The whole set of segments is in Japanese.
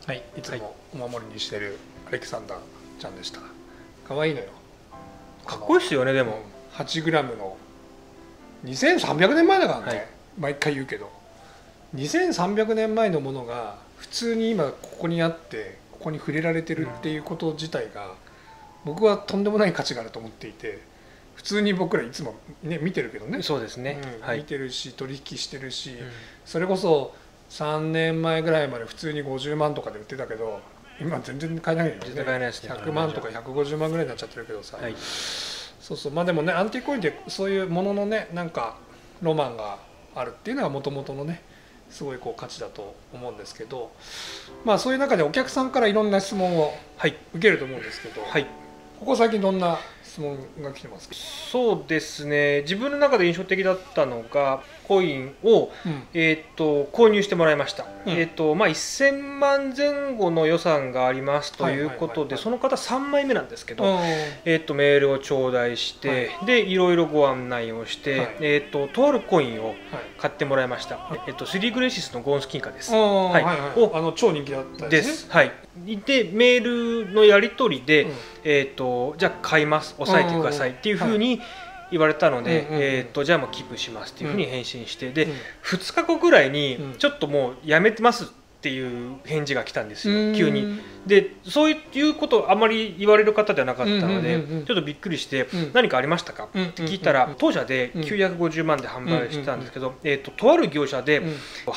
はい、いつもお守りにしてるアレキサンダーちゃんでした。可愛いのよ。 かっこいいですよね。でも 8g の2300年前だからね、 はい、 毎回言うけど2300年前のものが普通に今ここにあってここに触れられてるっていうこと自体が僕はとんでもない価値があると思っていて、普通に僕らいつも、ね、見てるけどね。 そうですね、 見てるし取引してるし、それこそ3年前ぐらいまで普通に50万とかで売ってたけど今全然買えないよね。 全然買えないですね。 100万とか150万ぐらいになっちゃってるけどさ、 はい、 そうそう、まあでもねアンティークコインってそういうもののねなんかロマンがあるっていうのがもともとのねすごいこう価値だと思うんですけど、まあそういう中でお客さんからいろんな質問を受けると思うんですけど、 はい、 ここ最近どんな質問が来てますか？ そうですね、自分の中で印象的だったのがコインを、購入してもらいました。1000万前後の予算がありますということで、その方3枚目なんですけど、メールを頂戴して、でいろいろご案内をして、とあるコインを買ってもらいました。スリーグレイシスのゴーンス金貨です。 超人気だったですね。はい。でメールのやり取りで、じゃあ買います、押さえてくださいっていうふうに言われたので、じゃあもうキープしますっていうふうに返信して、で2日後ぐらいにちょっともうやめてますっていう返事が来たんですよ、急に。でそういうことをあまり言われる方ではなかったのでちょっとびっくりして「何かありましたか?」って聞いたら、当社で950万で販売してたんですけど、とある業者で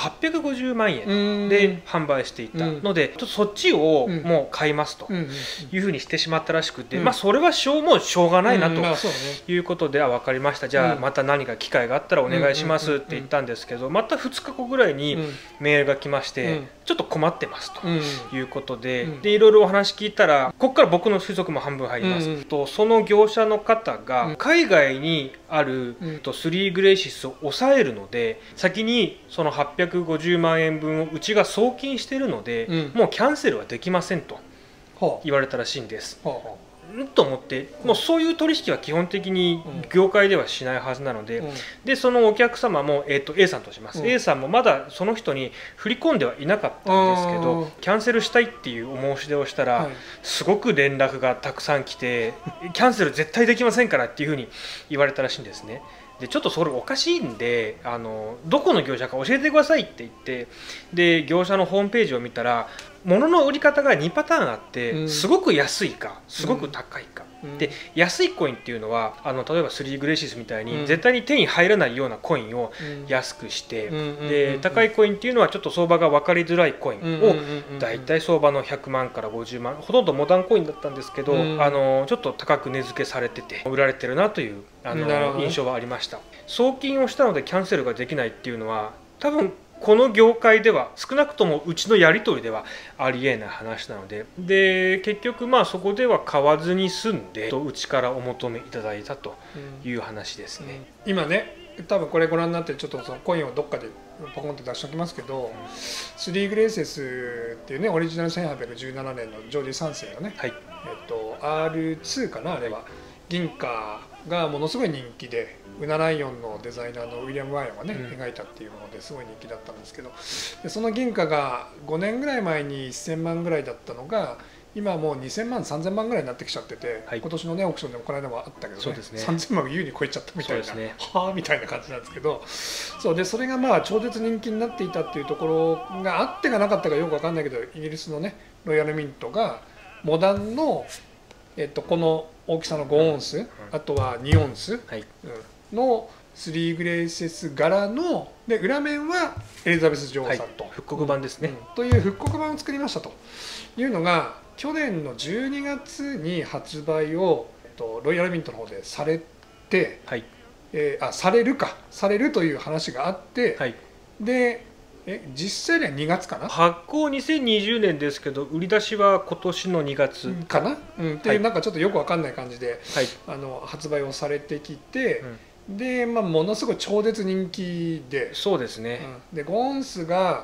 850万円で販売していたので、ちょっとそっちをもう買いますというふうにしてしまったらしくて、まあそれはもうしょうがないなということで、分かりました、じゃあまた何か機会があったらお願いしますって言ったんですけど、また2日後ぐらいにメールが来まして、ちょっと困ってますということで、いろいろお話聞いたら、ここから僕の推測も半分入りますと、その業者の方が海外にある3グレイシスを抑えるので、先にその850万円分をうちが送金しているので、もうキャンセルはできませんと言われたらしいんです。と思って、もうそういう取引は基本的に業界ではしないはずなので、でそのお客様も、A さんとします、A さんもまだその人に振り込んではいなかったんですけど、キャンセルしたいっていうお申し出をしたら、すごく連絡がたくさん来て、キャンセル絶対できませんからっていうふうに言われたらしいんですね。でちょっとそれおかしいんで、どこの業者か教えてくださいって言って、で業者のホームページを見たら、物の売り方が2パターンあって、すごく安いかすごく高いか、で安いコインっていうのは例えば3グレイシスみたいに絶対に手に入らないようなコインを安くして、で高いコインっていうのはちょっと相場が分かりづらいコインをだいたい相場の100万から50万、ほとんどモダンコインだったんですけど、ちょっと高く値付けされてて売られてるなという印象はありました。送金をしたのでキャンセルができないっていうのは、多分この業界では少なくともうちのやり取りではありえない話なので、結局まあそこでは買わずに済んで、うちからお求めいただいたという話ですね。 今ね多分これご覧になってちょっとそのコインをどっかでポコンと出しておきますけど、3グレイセスっていうねオリジナル1817年のジョージ3世のね、R2 かな、あれは銀貨がものすごい人気で、ウナライオンのデザイナーのウィリアム・ワイオンがね、描いたっていうものですごい人気だったんですけど、でその銀貨が5年ぐらい前に1000万ぐらいだったのが今はもう2000万3000万ぐらいになってきちゃってて、今年のねオークションでもこの間もあったけどね、3000万を優に超えちゃったみたいな、はあみたいな感じなんですけど、それがまあ超絶人気になっていたっていうところがあってかなかったかよく分かんないけど、イギリスのねロイヤルミントがモダンの、この大きさの5オンス、あとは2オンスの3グレイセス柄ので、裏面はエリザベス女王さんと、 復刻版ですね、 という復刻版を作りましたというのが去年の12月に発売を、ロイヤルミントの方でされて、されるという話があって、で実際には2月かな、 発行2020年ですけど売り出しは今年の2月かな、っていうなんかちょっとよくわかんない感じで、発売をされてきて、でものすごい超絶人気で、 そうですね、 でゴンスが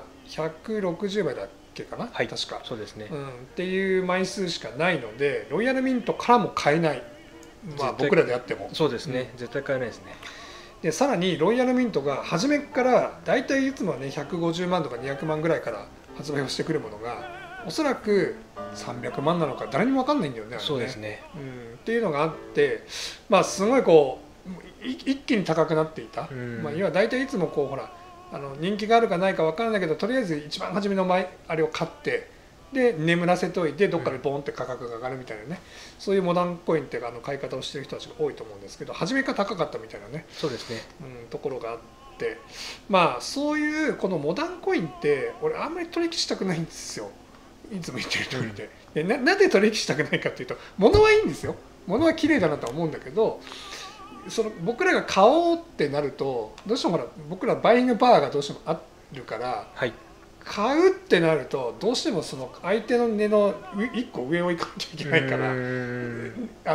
160枚だっけかな、確かそうですね、 っていう枚数しかないので、ロイヤルミントからも買えない、僕らであってもそうですね、絶対買えないですね。 でさらにロイヤルミントが初めからだいたいいつもはね150万とか200万ぐらいから発売をしてくるものがおそらく300万なのか誰にも分かんないんだよね。 そうですね、 っていうのがあって、まあすごいこう一気に高くなっていた、まあ、要は大体いつもこうほら人気があるかないか分からないけど、とりあえず一番初めのあれを買ってで眠らせといてどっかでボンって価格が上がるみたいなね、そういうモダンコインっていうか買い方をしてる人たちが多いと思うんですけど、初めから高かったみたいなね、 そうですね、 ところがあって、まあそういうこのモダンコインって俺あんまり取引したくないんですよ、いつも言ってる通りで。なぜ取引したくないかっていうと、物はいいんですよ、物は綺麗だなとは思うんだけど、僕らが買おうってなるとどうしてもほら僕らバイイングパワーがどうしてもあるから、 はい、 買うってなるとどうしてもその相手の値の1個上を行かなきゃいけないから、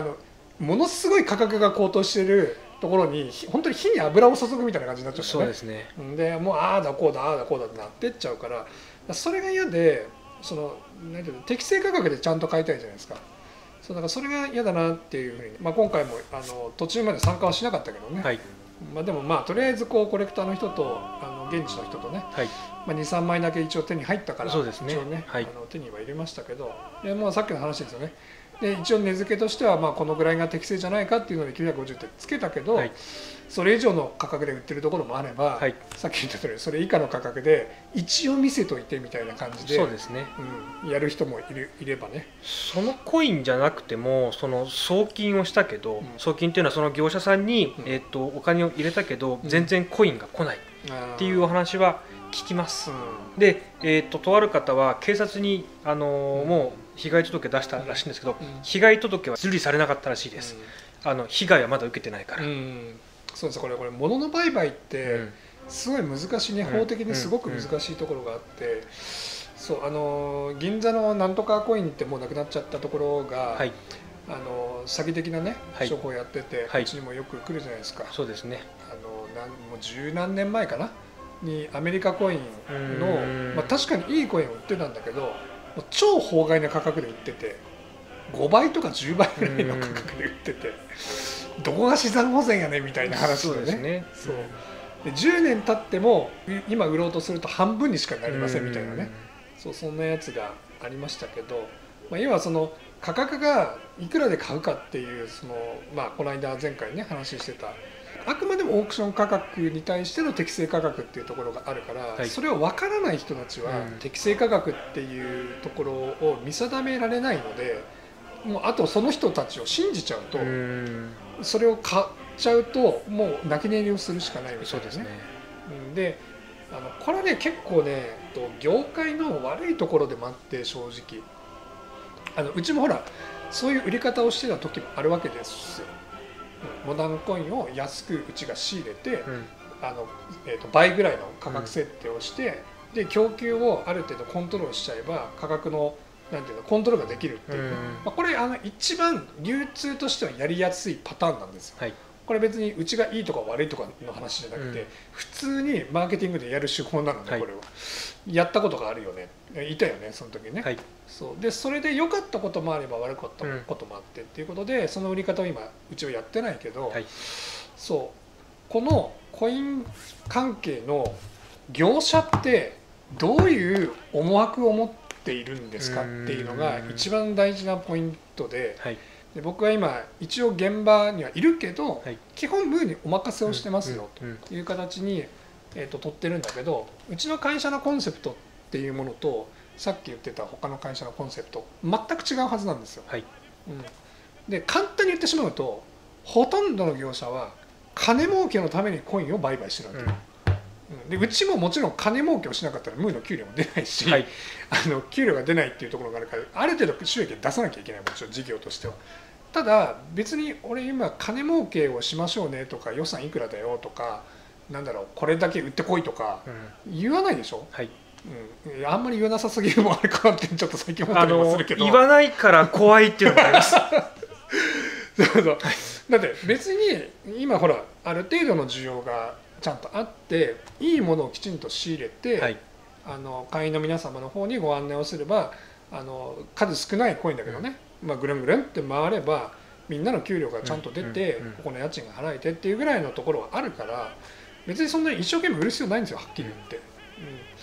ものすごい価格が高騰してるところに本当に火に油を注ぐみたいな感じになっちゃうんだよね。 そうですね。 でもうああだこうだああだこうだってなってっちゃうから、それが嫌で、なんていうの、適正価格でちゃんと買いたいじゃないですか。だからそれが嫌だなっていうふうに、まあ、今回も途中まで参加はしなかったけどね、はい、まあ、でもまあとりあえずこうコレクターの人と現地の人とね、はい、まあ、23枚だけ一応手に入ったから、 そうですね、 一応ね、 はい、 手には入れましたけど、でもうさっきの話ですよね。で一応値付けとしてはまあこのぐらいが適正じゃないかっていうので950ってつけたけど、はい、それ以上の価格で売ってるところもあれば、はい、さっき言った通りそれ以下の価格で一応見せといてみたいな感じで、 そうですね、 やる人もいればね、 そのコインじゃなくてもその送金をしたけど、送金っていうのはその業者さんに、お金を入れたけど、全然コインが来ないっていうお話は聞きます。で、とある方は警察にもう被害届出したらしいんですけど、被害届は受理されなかったらしいです。被害はまだ受けてないから。 そうです。これ物の売買ってすごい難しいね、法的にすごく難しいところがあって、そう銀座のなんとかコインってもうなくなっちゃったところが、はい、詐欺的なね商法をやってて、はい、こっちにもよく来るじゃないですか。 そうですね。 もう十何年前かなにアメリカコインの、まあ、確かにいいコインを売ってたんだけど、超法外な価格で売ってて、5倍とか10倍ぐらいの価格で売ってて、どこが資産保全やねんみたいな話でね。そうで10年経っても今売ろうとすると半分にしかなりませんみたいなね、そんなやつがありましたけど、まあ、要はその価格がいくらで買うかっていうまあ、この間前回ね話してた、あくまでもオークション価格に対しての適正価格っていうところがあるから、はい、それを分からない人たちは適正価格っていうところを見定められないので、もうあとその人たちを信じちゃうと、それを買っちゃうともう泣き寝入りをするしかないみたいなね。そうですね。でこれはね結構ね業界の悪いところでもあって、正直うちもほらそういう売り方をしてた時もあるわけですよ。モダンコインを安くうちが仕入れて、倍ぐらいの価格設定をして、で供給をある程度コントロールしちゃえば価格のなんていうのコントロールができるっていう、まあ、これ一番流通としてはやりやすいパターンなんですよ。はい、これ別にうちがいいとか悪いとかの話じゃなくて、普通にマーケティングでやる手法なので、これはやったことがあるよね、いたよねその時ね。はい、そうでそれで良かったこともあれば悪かったこともあってっていうことで、その売り方を今うちはやってないけど、はい、そうこのコイン関係の業者ってどういう思惑を持っているんですかっていうのが一番大事なポイントで。はい、で僕は今一応現場にはいるけど、はい、基本ムーにお任せをしてますよという形に、取ってるんだけど、うちの会社のコンセプトっていうものとさっき言ってた他の会社のコンセプト全く違うはずなんですよ。はい、で簡単に言ってしまうと、ほとんどの業者は金儲けのためにコインを売買してるわけ。でうちももちろん金儲けをしなかったらムーの給料も出ないし、はい、給料が出ないっていうところがあるから、ある程度収益を出さなきゃいけない、もちろん事業としては。ただ別に俺今金儲けをしましょうねとか、予算いくらだよとか、なんだろうこれだけ売ってこいとか言わないでしょ。はい、あんまり言わなさすぎるもあるかなってちょっと最近思ったりもするけど、 言わないから怖いっていうのがありますそうそう、だって別に今ほらある程度の需要がちゃんとあって、いいものをきちんと仕入れて、はい、会員の皆様の方にご案内をすれば、数少ないコインだけどね、まあ、ぐるんぐるんって回ればみんなの給料がちゃんと出て、ここの家賃が払えてっていうぐらいのところはあるから、別にそんなに一生懸命売る必要ないんですよ、はっきり言って。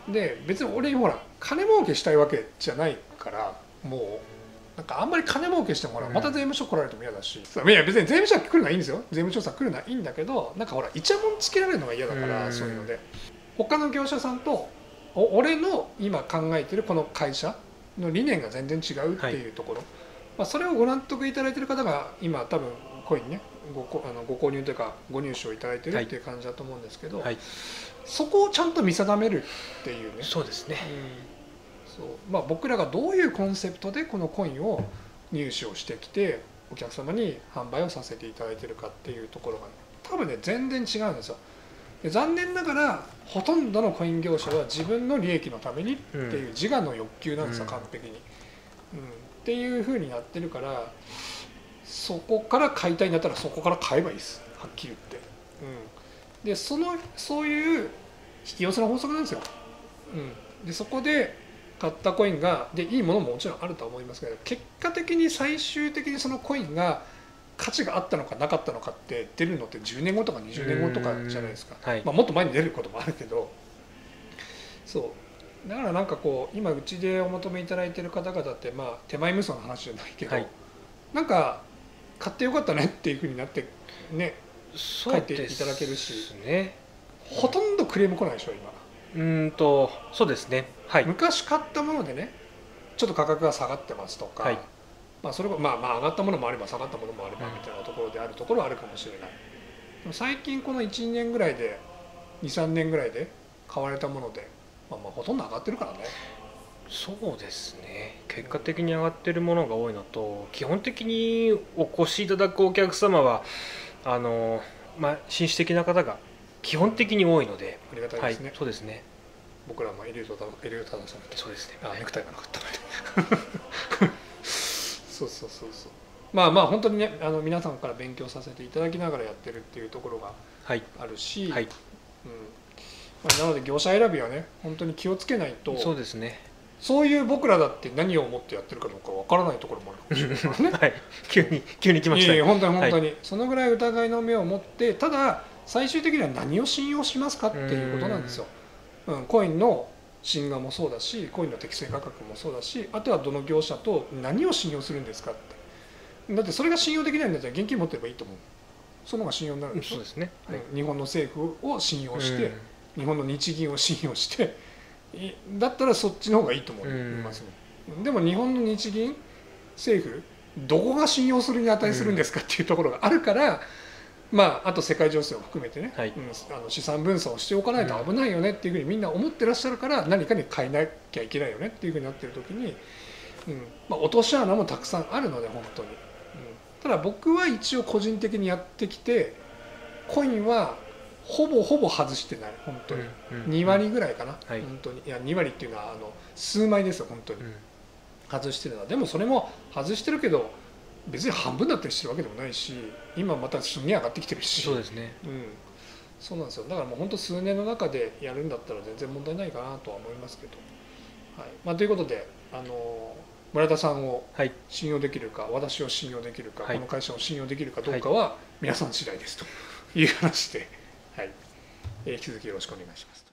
で別に俺ほら金儲けしたいわけじゃないから、もうなんかあんまり金儲けしてもほらまた税務署来られても嫌だし、いや別に税務署来るのはいいんですよ、税務調査来るのはいいんだけど、なんかほらイチャモンつけられるのが嫌だから、そういうので他の業者さんと俺の今考えてるこの会社の理念が全然違うっていうところ、まあ、それをご納得いただいている方が今多分コインねご購入というかご入手をいただいてるっていう感じだと思うんですけど、そこをちゃんと見定めるっていうね。 そうですね、 そうまあ、僕らがどういうコンセプトでこのコインを入手をしてきてお客様に販売をさせていただいているかっていうところが、多分ね全然違うんですよ。で残念ながらほとんどのコイン業者は自分の利益のためにっていう自我の欲求なんですよ、完璧に、っていう風になってるから、そこから買いたいんだったらそこから買えばいいです、はっきり言って。でそういう引き寄せの法則なんですよ。でそこで買ったコインがでいいものももちろんあるとは思いますけど、結果的に最終的にそのコインが価値があったのかなかったのかって出るのって10年後とか20年後とかじゃないですか、まあ、もっと前に出ることもあるけど、そうだからなんかこう今うちでお求めいただいている方々って、まあ手前無双の話じゃないけど、なんか買ってよかったねっていうふうになってね書いていただけるし、ほとんどクレーム来ないでしょ今。 そうですね、 昔買ったものでねちょっと価格が下がってますとか、まあそれがまあ上がったものもあれば下がったものもあればみたいなところであるところはあるかもしれない。でも最近この 1,2 年ぐらいで 2,3 年ぐらいで買われたもので、まあほとんど上がってるからね。 そうですね、結果的に上がってるものが多いのと、基本的にお越しいただくお客様は紳士的な方が基本的に多いので、 ありがたいですね。 そうですね。 僕らもエリュートさんそうですね。 ネクタイがなかったのでそうまあ本当にね皆さんから勉強させていただきながらやってるっていうところがあるし、なので業者選びはね本当に気をつけないと。 そうですね。 そういう僕らだって何を思ってやってるかどうかわからないところもあるかもしれないからね急に来ましたね。 本当に、そのぐらい疑いの目を持って、ただ最終的には何を信用しますかっていうことなんですよ。コインの真贋もそうだし、コインの適正価格もそうだし、あとはどの業者と何を信用するんですかって。だってそれが信用できないんだったら現金持ってればいいと思う。その方が信用になるんですよ。 そうですね。 日本の政府を信用して、日本の日銀を信用してだったらそっちの方がいいと思いますね。でも日本の日銀政府どこが信用するに値するんですかっていうところがあるから、あと世界情勢を含めてね、資産分散をしておかないと危ないよねっていうふうにみんな思ってらっしゃるから、何かに変えなきゃいけないよねっていうふうになってる時に、落とし穴もたくさんあるので本当に、ただ僕は一応個人的にやってきて、コインはほぼ外してない、本当に2割ぐらいかな、本当に。いや2割っていうのは数枚ですよ本当に、外してるのは。でもそれも外してるけど別に半分だったりしてるわけでもないし、今またすげえ上がってきてるし。 そうですね。 そうなんですよ。だからもう本当数年の中でやるんだったら全然問題ないかなとは思いますけど、ということで村田さんを信用できるか、私を信用できるか、この会社を信用できるかどうかは皆さん次第ですという話で。引き続きよろしくお願いします。